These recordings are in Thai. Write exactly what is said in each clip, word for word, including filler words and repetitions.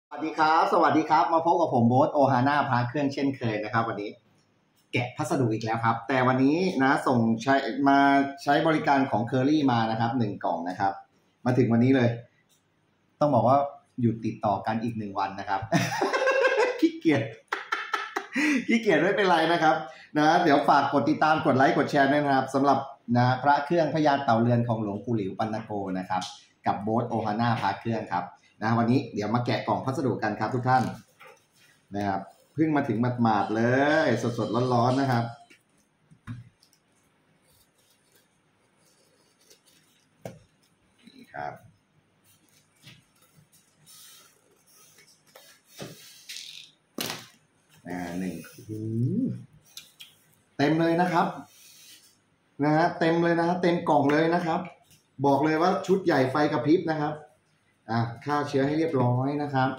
สวัสดีครับสวัสดีครับมาพบกับผมโบ๊ทโอฮาน่าพาเครื่องเช่นเคยนะครับวันนี้แกะพัสดุอีกแล้วครับแต่วันนี้นะส่งใช้มาใช้บริการของเคอรี่มานะครับหนึ่งกล่องนะครับมาถึงวันนี้เลยต้องบอกว่าหยุดติดต่อกันอีกหนึ่งวันนะครับ ขี้เกียจขี้เกียจไม่เป็นไรนะครับนะเดี๋ยวฝากกดติดตามกดไลค์กดแชร์ด้วยนะครับสำหรับนะพระเครื่องพญาเต่าเรือนของหลวงปู่หลิวปัณโกนะครับกับโบ๊ทโอฮาน่าพาเครื่องครับนะวันนี้เดี๋ยวมาแกะกล่องพัสดุกันครับทุกท่านนะครับเพิ่งมาถึงหมาดๆเลยสดๆร้อนๆนะครับนี่ครับอ่าหนึ่งเต็มเลยนะครับนะฮะเต็มเลยนะเต็มกล่องเลยนะครับบอกเลยว่าชุดใหญ่ไฟกระพริบนะครับอ่ะฆ่าเชื้อให้เรียบร้อยนะครับ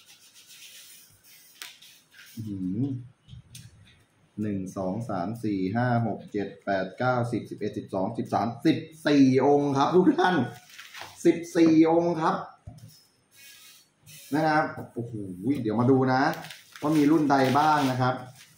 หนึ่งสองสามสี่ห้าหกเจ็ดแปดเก้าสิบสิบเอ็ดสิบสองสิบสามสิบสี่องค์ครับทุกท่านสิบสี่องค์ครับนะครับโอ้โหเดี๋ยวมาดูนะว่ามีรุ่นใดบ้างนะครับ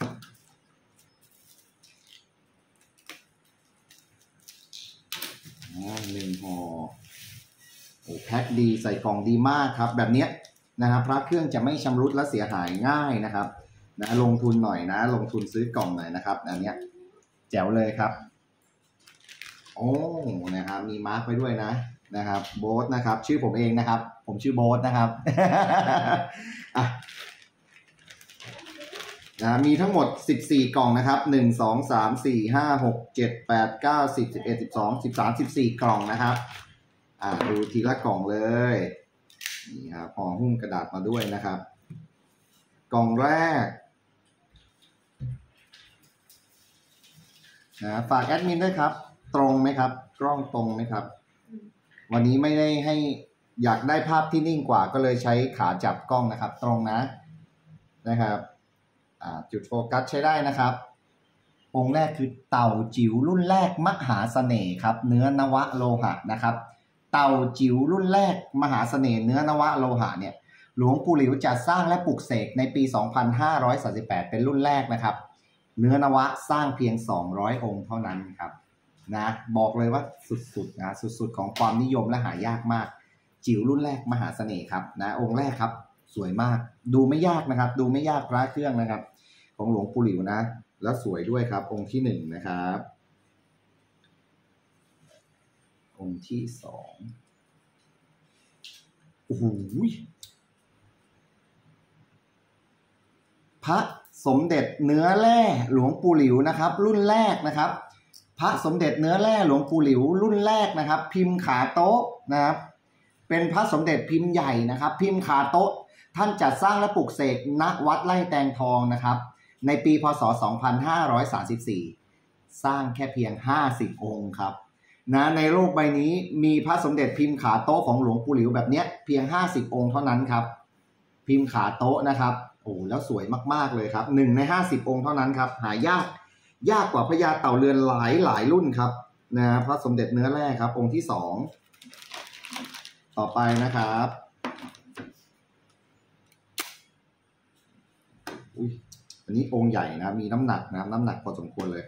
หนึ่งห่อโอ้แพ็คดีใส่กล่องดีมากครับแบบนี้นะครับพระเครื่องจะไม่ชำรุดและเสียหายง่ายนะครับนะลงทุนหน่อยนะลงทุนซื้อกล่องหน่อยนะครับอันนี้แจ๋วเลยครับโอ้นะครับมีมาร์กไว้ด้วยนะนะครับโบ๊ทนะครับชื่อผมเองนะครับผมชื่อโบ๊ทนะครับ อ่ะนะมีทั้งหมดสิบสี่กล่องนะครับหนึ่ง สอง สาม สี่ ห้า หก เจ็ด แปด เก้า สิบ สิบเอ็ด สิบสอง สิบสาม สิบสี่กล่องนะครับอ่าดูทีละกล่องเลยนี่ครับห่อหุ้มกระดาษมาด้วยนะครับกล่องแรกนะฝากแอดมินด้วยครับตรงไหมครับกล้องตรงไหมครับวันนี้ไม่ได้ให้อยากได้ภาพที่นิ่งกว่าก็เลยใช้ขาจับกล้องนะครับตรงนะนะครับจุดโฟกัสใช้ได้นะครับองค์แรกคือเต่าจิ๋วรุ่นแรกมหาเสน่ห์ครับเนื้อนวโลหะนะครับเต่าจิ๋วรุ่นแรกมหาเสน่ห์เนื้อนวโลหะเนี่ยหลวงปู่หลิวจัดสร้างและปลุกเสกในปีสองพันห้าร้อยสามสิบแปดเป็นรุ่นแรกนะครับเนื้อนวะสร้างเพียงสองร้อยองค์เท่านั้นครับนะบอกเลยว่าสุดๆนะสุดๆของความนิยมและหายากมากจิ๋วรุ่นแรกมหาเสน่ห์ครับนะองค์แรกครับสวยมากดูไม่ยากนะครับดูไม่ยากพระเครื่องนะครับของหลวงปู่หลิวนะแล้วสวยด้วยครับองค์ที่หนึ่งนะครับองค์ที่สองโอ้โหพระสมเด็จเนื้อแร่หลวงปู่หลิวนะครับรุ่นแรกนะครับพระสมเด็จเนื้อแร่หลวงปู่หลิวรุ่นแรกนะครับพิมพ์ขาโต๊ะนะครับเป็นพระสมเด็จพิมพ์ใหญ่นะครับพิมพ์ขาโต๊ะท่านจัดสร้างและปลุกเสกณวัดไร่แตงทองนะครับในปีพ.ศ. สองพันห้าร้อยสามสิบสี่สร้างแค่เพียงห้าสิบองค์ครับนะในโลกใบนี้มีพระสมเด็จพิมพ์ขาโต๊ะของหลวงปู่หลิวแบบนี้เพียงห้าสิบองค์เท่านั้นครับพิมพ์ขาโต๊ะนะครับโอ้แล้วสวยมากๆเลยครับหนึ่งในห้าสิบองค์เท่านั้นครับหายากยากกว่าพญาเต่าเรือนหลายหลายรุ่นครับนะพระสมเด็จเนื้อแร่ครับองค์ที่สองต่อไปนะครับอุ้ยอันนี้องค์ใหญ่นะมีน้ำหนักนะน้ำหนักพอสมควรเลย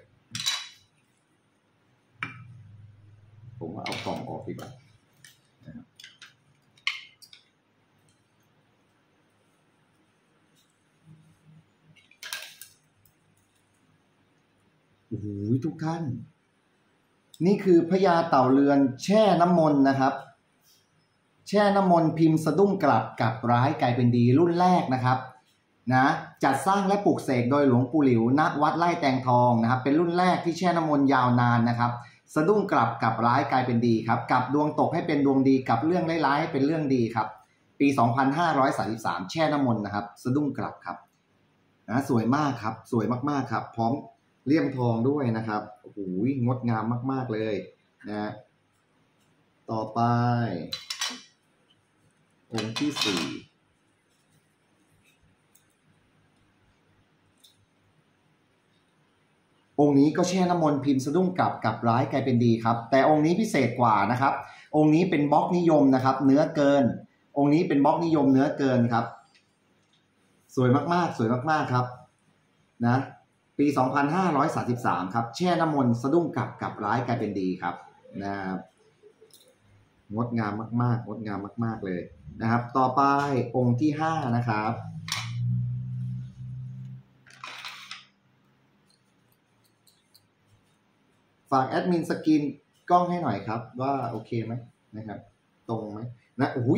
ผมว่าเอากล่องออกดีกว่าโอ้โหทุกท่านนี่คือพญาเต่าเรือนแช่น้ำมนต์นะครับแช่น้ำมนต์พิมพ์สะดุ้งกลับกับร้ายกลายเป็นดีรุ่นแรกนะครับนะจัดสร้างและปลุกเสกโดยหลวงปู่หลิวณวัดไร่แตงทองนะครับเป็นรุ่นแรกที่แช่น้ำมนต์ยาวนานนะครับสะดุ้งกลับกับร้ายกลายเป็นดีครับกับดวงตกให้เป็นดวงดีกับเรื่องร้ายๆให้เป็นเรื่องดีครับปีสองพันห้าร้อยสามสิบสามแช่น้ำมนต์นะครับสะดุ้งกลับครับนะสวยมากครับสวยมากๆครับพร้อมเลี่ยมทองด้วยนะครับโอ้โหงดงามมากๆเลยนะต่อไปองค์ที่สี่องค์นี้ก็แช่น้ำมนต์พิมพ์สะดุ้งกลับกับร้ายกลายเป็นดีครับแต่องค์นี้พิเศษกว่านะครับองค์นี้เป็นบล็อกนิยมนะครับเนื้อเกินองค์นี้เป็นบล็อกนิยมเนื้อเกินครับสวยมากๆสวยมากๆครับนะปีสองพันห้าร้อยสามสิบสามครับแช่น้ำมนต์สะดุ้งกลับกลับร้ายกลายเป็นดีครับนะครับงดงามมากๆงดงามมากๆเลยนะครับต่อไปองค์ที่ห้านะครับฝากแอดมินสกรีนกล้องให้หน่อยครับว่าโอเคไหมนะครับตรงไหมนะอุ้ย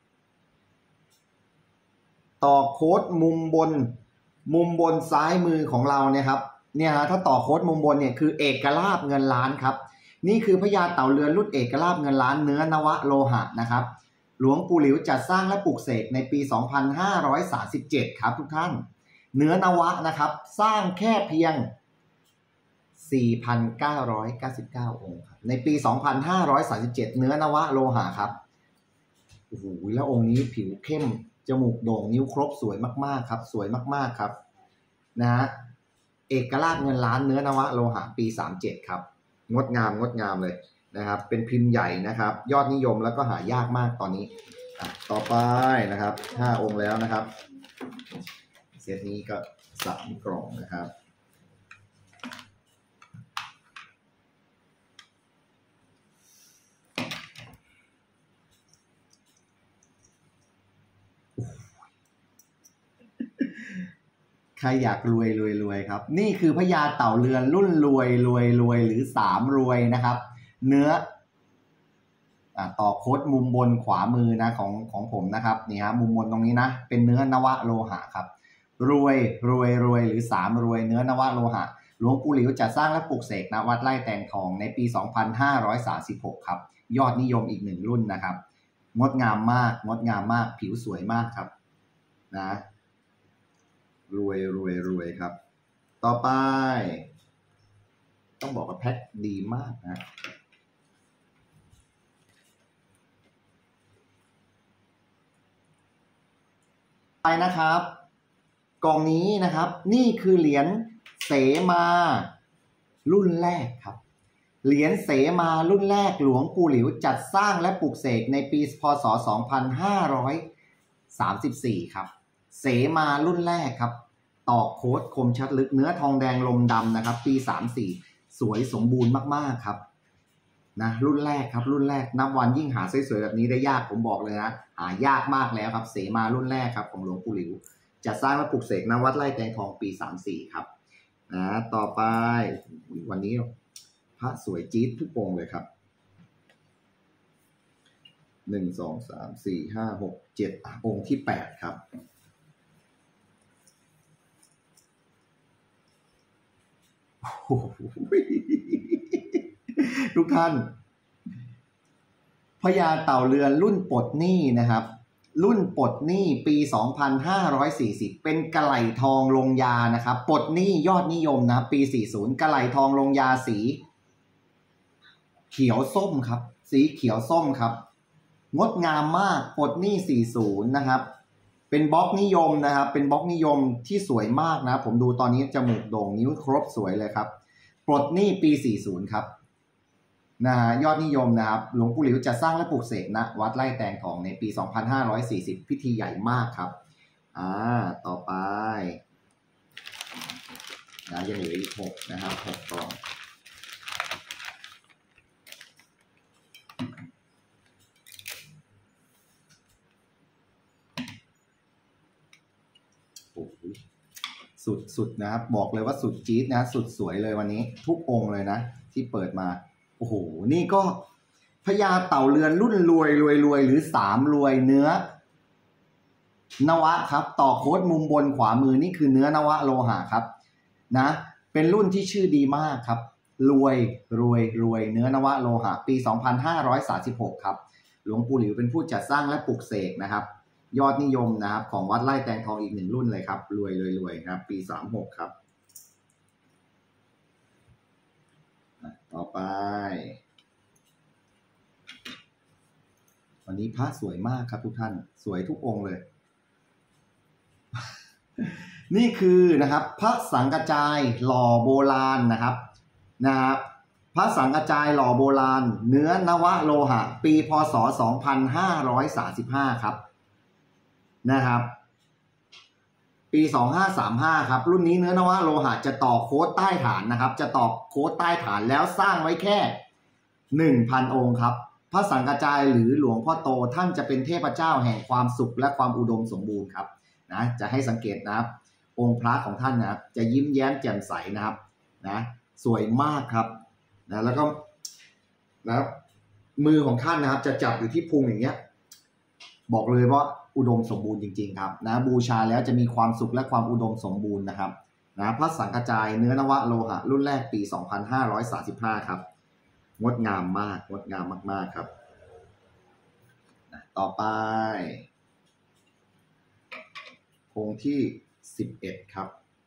ต่อโค้ดมุมบนมุมบนซ้ายมือของเราเนี่ยครับเนี่ยฮะถ้าต่อโค้ดมุมบนเนี่ยคือเอกลาภเงินล้านครับนี่คือพญาเต่าเรือนรุ่นเอกลาภเงินล้านเนื้อนวโลหะนะครับหลวงปู่หลิวจัดสร้างและปลูกเสกในปีสองพันห้าร้อยสามสิบเจ็ดครับทุกท่านเนื้อนวะนะครับสร้างแค่เพียง สี่พันเก้าร้อยเก้าสิบเก้า องค์ครับในปีสองพันห้าร้อยสามสิบเจ็ดเนื้อนวโลหะครับโอ้โหแล้วองค์นี้ผิวเข้มจมูกโด่งนิ้วครบสวยมากๆครับสวยมากๆครับนะฮะเอกลาภเงินล้านเนื้อนวโลหะปีสามสิบเจ็ดครับงดงามงดงามเลยนะครับเป็นพิมพ์ใหญ่นะครับยอดนิยมแล้วก็หายากมากตอนนี้ต่อไปนะครับห้าองค์แล้วนะครับเซตนี้ก็สามกล่องนะครับใครอยากรวยรวยรวยครับนี่คือพญาเต่าเรือนรุ่นรวยรวยรวยหรือสามรวยนะครับเนื้อต่อโค้ดมุมบนขวามือนะของของผมนะครับนี่ฮะมุมบนตรงนี้นะเป็นเนื้อนวโลหะครับรวยรวยรวยหรือสามรวยเนื้อนวโลหะหลวงปู่หลิวจัดสร้างและปลูกเสกณวัดไร่แตงทองในปีสองพันห้าร้อยสามสิบหกครับยอดนิยมอีกหนึ่งรุ่นนะครับงดงามมากงดงามมากผิวสวยมากครับนะรวยรวยรวยครับต่อไปต้องบอกว่าแพ็คดีมากนะไปนะครับกล่องนี้นะครับนี่คือเหรียญเสมารุ่นแรกครับเหรียญเสมารุ่นแรกหลวงปู่หลิวจัดสร้างและปลูกเสกในปีพ.ศ. สองพันห้าร้อยสามสิบสี่ครับเสมารุ่นแรกครับต่อโค้ดคมชัดลึกเนื้อทองแดงลมดำนะครับปีสามสิบสี่สวยสมบูรณ์มากๆครับนะรุ่นแรกครับรุ่นแรกนับวันยิ่งหาสวยๆแบบนี้ได้ยากผมบอกเลยนะหายากมากแล้วครับเสมารุ่นแรกครับของหลวงปู่หลิวจัดสร้างและปลูกเสกณวัดไร่แตงทองปีสามสิบสี่ครับนะต่อไปวันนี้พระสวยจี๊ดทุกองค์เลยครับหนึ่ง สอง สาม สี่ ห้า หก เจ็ดองค์ที่แปดครับทุกท่านพญาเต่าเรือนรุ่นปลดหนี้นะครับรุ่นปลดหนี้ปีสองพันห้าร้อยสี่สิบเป็นกะไหล่ทองลงยานะครับปลดหนี้ยอดนิยมนะปีสี่สิบกะไหล่ทองลงยาสีเขียวส้มครับสีเขียวส้มครับงดงามมากปลดหนี้สี่สิบนะครับเป็นบล็อกนิยมนะครับเป็นบล็อกนิยมที่สวยมากนะผมดูตอนนี้จมูกโด่งนิ้วครบสวยเลยครับปลดหนี้ปีสี่สิบครับนะยอดนิยมนะครับหลวงปู่หลิวจะสร้างและปลูกเสกณวัดไร่แตงทองในปีสองพันห้าร้อยสี่สิบพิธีใหญ่มากครับอ่าต่อไปนะยังเหลืออีกหกนะครับหกกล่องสุดสุดนะครับบอกเลยว่าสุดจี๊ดนะสุดสวยเลยวันนี้ทุกองค์เลยนะที่เปิดมาโอ้โหนี่ก็พญาเต่าเรือนรุ่นรวยรวยรวยหรือสามรวยเนื้อนวะครับต่อโค้ดมุมบนขวามือนี่คือเนื้อนวะโลหะครับนะเป็นรุ่นที่ชื่อดีมากครับรวยรวยรวยเนื้อนวะโลหะปีสองพันห้าร้อยสามสิบหกครับหลวงปู่หลิวเป็นผู้จัดสร้างและปลูกเสกนะครับยอดนิยมนะครับของวัดไร่แตงทองอีกหนึ่งรุ่นเลยครับรวยรวยรวยครับปีสามสิบหกครับต่อไปวันนี้พระสวยมากครับทุกท่านสวยทุกองค์เลย นี่คือนะครับพระสังฆจายหล่อโบราณนะครับนะครับพระสังฆจายหล่อโบราณเนื้อนวโลหะปีพ.ศ. สองพันห้าร้อยสามสิบห้าครับนะครับปีสองห้าสามห้าครับรุ่นนี้เนื้อนวะโลหะจะต่อโค้ดใต้ฐานนะครับจะต่อโค้ดใต้ฐานแล้วสร้างไว้แค่ หนึ่งพัน องค์ครับพระสังฆจายหรือหลวงพ่อโตท่านจะเป็นเทพเจ้าแห่งความสุขและความอุดมสมบูรณ์ครับนะจะให้สังเกตนะครับองค์พระของท่านนะครับจะยิ้มแย้มแจ่มใสนะครับนะสวยมากครับนะแล้วก็นะมือของท่านนะครับจะจับอยู่ที่พุงอย่างเงี้ยบอกเลยว่าอุดมสมบูรณ์จริงๆครับนะบูชาแล้วจะมีความสุขและความอุดมสมบูรณ์นะครับนะพระสังฆจายเนื้อนวะโลหะรุ่นแรกปีสองพันห้าร้อยสามสิบห้าครับงดงามมากงดงามมากๆครับนะต่อไปองค์ที่สิบเอ็ดครับ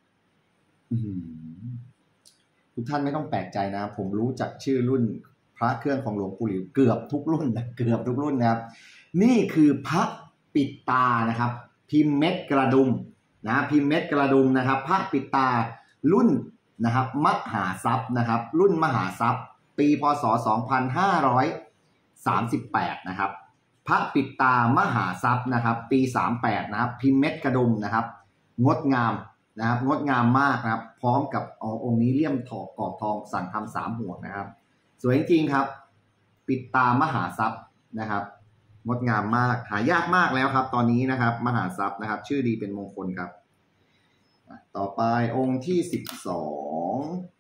ทุกท่านไม่ต้องแปลกใจนะผมรู้จักชื่อรุ่นพระเครื่องของหลวงปู่หลิวเกือบทุกรุ่นนะเกือบทุกรุ่นนะครับนี่คือพระปิดตานะครับพิมพ์เม็ดกระดุมนะพิมพ์เม็ดกระดุมนะครับพระปิดตารุ่นนะครับมหาทรัพย์นะครับรุ่นมหาทรัพย์ปีพ.ศ. สองพันห้าร้อยสามสิบแปดนะครับพระปิดตามหาทรัพย์นะครับปีสามสิบแปดนะครับพิมพ์เม็ดกระดุมนะครับงดงามนะครับงดงามมากนะครับพร้อมกับองค์นี้เลี่ยมทองกรอบทองสั่งทำสามห่วงนะครับสวยจริงครับปิดตามหาทรัพย์นะครับงดงามมากหายากมากแล้วครับตอนนี้นะครับมหาทรัพย์นะครับชื่อดีเป็นมงคลครับต่อไปองค์ที่สิบสอง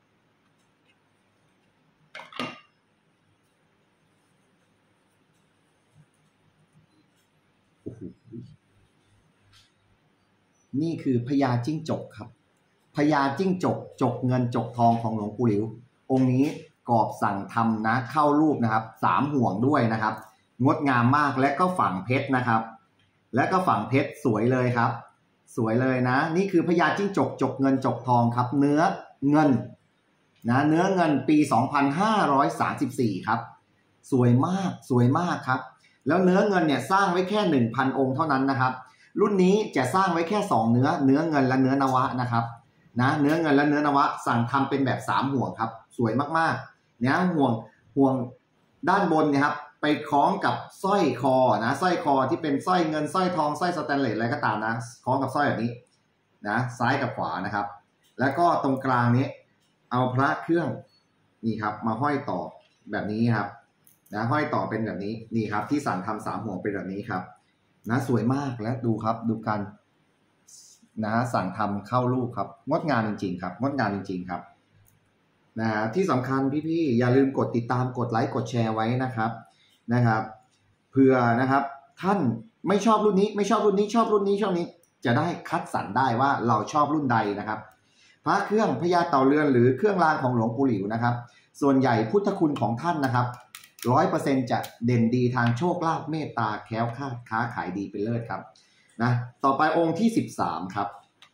นี่คือพญาจิ้งจกครับพญาจิ้งจกจกเงินจกทองของหลวงปู่หลิวองค์นี้กรอบสั่งทำนะเข้ารูปนะครับสามห่วงด้วยนะครับงดงามมากและก็ฝังเพชรนะครับและก็ฝังเพชรสวยเลยครับสวยเลยนะนี่คือพญาจิ้งจกจกเงินจกทองครับเนื้อเงินนะเนื้อเงินปีสองพันห้าร้อยสามสิบสี่ครับสวยมากสวยมากครับแล้วเนื้อเงินเนี่ยสร้างไว้แค่ หนึ่งพัน องค์เท่านั้นนะครับรุ่นนี้จะสร้างไว้แค่สองเนื้อเนื้อเงินและเนื้อนวะนะครับนะเนื้อเงินและเนื้อนวะสั่งทำเป็นแบบสามห่วงครับสวยมากๆเนี่ยห่วงห่วงด้านบนเนี่ยครับไปคล้องกับสร้อยคอนะสร้อยคอที่เป็นสร้อยเงินสร้อยทองสร้อยสแตนเลสอะไรก็ตามนะคล้องกับสร้อยแบบนี้นะซ้ายกับขวานะครับแล้วก็ตรงกลางนี้เอาพระเครื่องนี่ครับมาห้อยต่อแบบนี้ครับนะห้อยต่อเป็นแบบนี้นี่ครับที่สั่งทำสามห่วงเป็นแบบนี้ครับนะสวยมากและดูครับดูกันนะสั่งทำเข้ารูปครับงดงามจริงๆครับงดงามจริงๆครับนะที่สำคัญพี่ๆอย่าลืมกดติดตามกดไลค์กดแชร์ไว้นะครับนะครับเพื่อนะครับท่านไม่ชอบรุ่นนี้ไม่ชอบรุ่นนี้ชอบรุ่นนี้ชอบนี้จะได้คัดสรรได้ว่าเราชอบรุ่นใดนะครับพระเครื่องพญาเต่าเรือนหรือเครื่องรางของหลวงปู่หลิวนะครับส่วนใหญ่พุทธคุณของท่านนะครับร้อยเปอร์เซ็นต์จะเด่นดีทางโชคลาภเมตตาแคล้วคลาดค้าขายดีเป็นเลิศครับนะต่อไปองค์ที่สิบสามครับ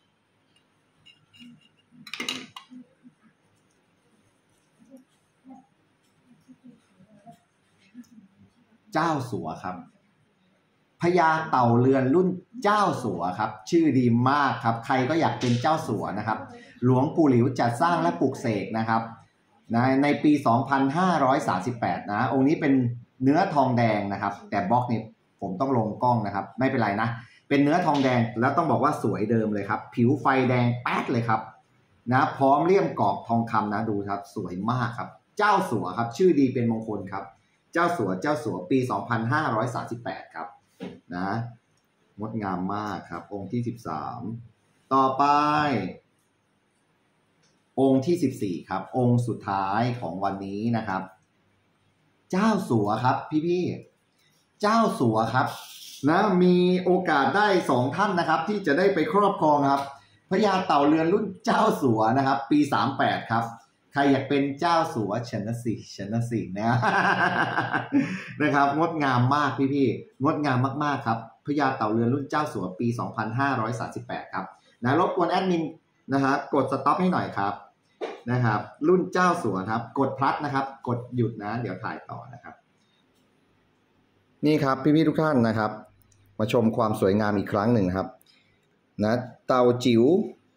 เจ้าสัวครับพญาเต่าเรือนรุ่นเจ้าสัวครับชื่อดีมากครับใครก็อยากเป็นเจ้าสัวนะครับหลวงปู่หลิวจัดสร้างและปลูกเสกนะครับนะในปีสองพันห้าร้อยสามสิบแปดนะองค์นี้เป็นเนื้อทองแดงนะครับแต่บล็อกนี้ผมต้องลงกล้องนะครับไม่เป็นไรนะเป็นเนื้อทองแดงแล้วต้องบอกว่าสวยเดิมเลยครับผิวไฟแดงแป๊ดเลยครับนะพร้อมเลี่ยมกรอบทองคำนะดูครับสวยมากครับเจ้าสัวครับชื่อดีเป็นมงคลครับเจ้าสัวเจ้าสัวปีสองพันห้าร้อยสามสิบแปดครับนะงดงามมากครับองค์ที่สิบสามต่อไปองค์ที่สิบสี่ครับองค์สุดท้ายของวันนี้นะครับเจ้าสัวครับพี่ๆเจ้าสัวครับนะมีโอกาสได้สองท่านนะครับที่จะได้ไปครอบครองครับพญาเต่าเรือนรุ่นเจ้าสัวนะครับปีสามสิบแปดครับใครอยากเป็นเจ้าสัวชนะสิชนะสินะนะครับงดงามมากพี่ๆงดงามมากๆครับพญาเต่าเรือนรุ่นเจ้าสัวปีสองพันห้าร้อยสามสิบแปดครับนะรบกวนแอดมินนะฮะกดสต็อปให้หน่อยครับนะครับรุ่นเจ้าสัวครับกดพลัดนะครับกดหยุดนะเดี๋ยวถ่ายต่อนะครับนี่ครับพี่ๆทุกท่านนะครับมาชมความสวยงามอีกครั้งหนึ่งครับนะเต่าจิ๋ว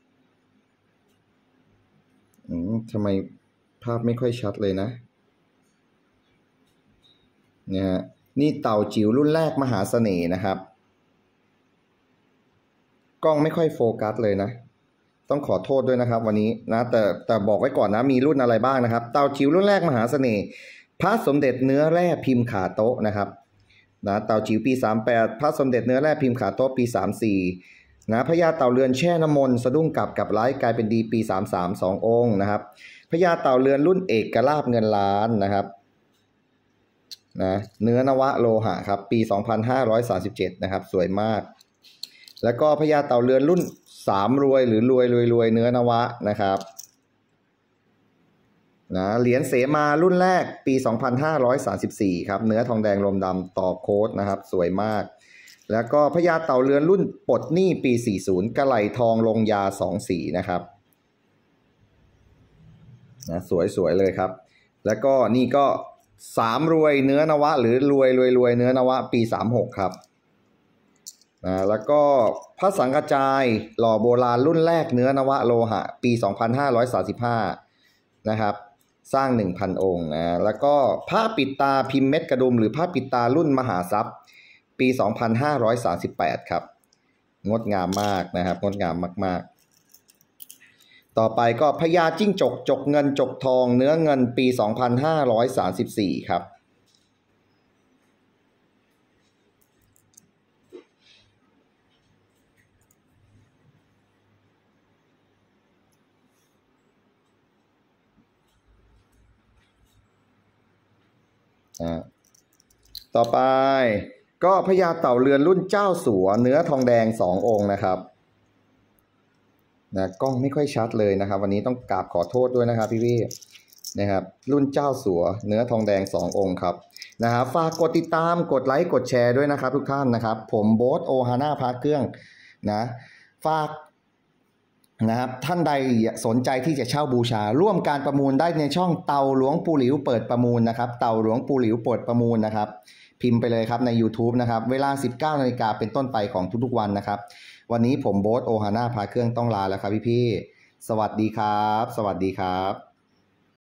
อืมทำไมภาพไม่ค่อยชัดเลยนะเนี่ยนี่เต่าจิ๋วรุ่นแรกมหาเสน่ห์นะครับกล้องไม่ค่อยโฟกัสเลยนะต้องขอโทษด้วยนะครับวันนี้นะแต่แต่บอกไว้ก่อนนะมีรุ่นอะไรบ้างนะครับเตาจิ๋วรุ่นแรกมหาเสน่ห์พระสมเด็จเนื้อแร่พิมพ์ขาโต๊ะนะครับนะเตาจิ๋วปีสามแปดพระสมเด็จเนื้อแร่พิมพ์ขาโต๊ะปีสามสี่นะพญาเต่าเรือนแช่น้ำมนต์สะดุ้งกลับกับไลฟ์กลายเป็นดีปีสามสาม สององค์นะครับพญาเต่าเรือนรุ่นเอกลาภเงินล้านนะครับนะเนื้อนวะโลหะครับปีสองพันห้าร้อยสามสิบเจ็ดนะครับสวยมากแล้วก็พญาเต่าเรือนรุ่นสามรวยหรือรวยรวยรวยเนื้อนวะนะครับนะเหรียญเสมารุ่นแรกปีสองพันห้าร้อยสามสิบสี่ครับเนื้อทองแดงลมดำต่อโค้ดนะครับสวยมากแล้วก็พญาเต่าเรือนรุ่นปลดหนี้ปีสี่สิบกระไหลทองลงยาสองสีนะครับนะสวยๆเลยครับแล้วก็นี่ก็สามรวยเนื้อนวะหรือรวยรวยรวยเนื้อนวะปีสามหกครับนะแล้วก็พระสังฆจายหล่อโบราณรุ่นแรกเนื้อนวะโลหะปีสองพันห้าร้อยสามสิบห้านะครับสร้าง หนึ่งพัน องค์นะแล้วก็ผ้าปิดตาพิมพ์เม็ดกระดุมหรือผ้าปิดตารุ่นมหาทรัพย์ปีสองพันห้าร้อยสามสิบแปดครับงดงามมากนะครับงดงามมากๆต่อไปก็พญาจิ้งจกจกเงินจกทองเนื้อเงินปีสองพันห้าร้อยสามสิบสี่ครับต่อไปก็พญาเต่าเรือนรุ่นเจ้าสัวเนื้อทองแดงสององค์นะครับนะกล้องไม่ค่อยชัดเลยนะครับวันนี้ต้องกราบขอโทษด้วยนะครับพี่ๆนะครับรุ่นเจ้าสัวเนื้อทองแดงสององค์ครับนะครับฝากกดติดตามกดไลค์กดแชร์ด้วยนะครับทุกท่านนะครับผมโบ๊ทโอฮาน่าพาเครื่องนะฝากนะครับท่านใดสนใจที่จะเช่าบูชาร่วมการประมูลได้ในช่องเตาหลวงปู่หลิวเปิดประมูลนะครับเตาหลวงปู่หลิวเปิดประมูลนะครับพิมพ์ไปเลยครับใน YouTube นะครับเวลา สิบเก้านาฬิกาเป็นต้นไปของทุกๆวันนะครับวันนี้ผมโบ๊ทโอฮาน่าพาเครื่องต้องลาแล้วครับพี่ๆสวัสดีครับสวัสดีครับ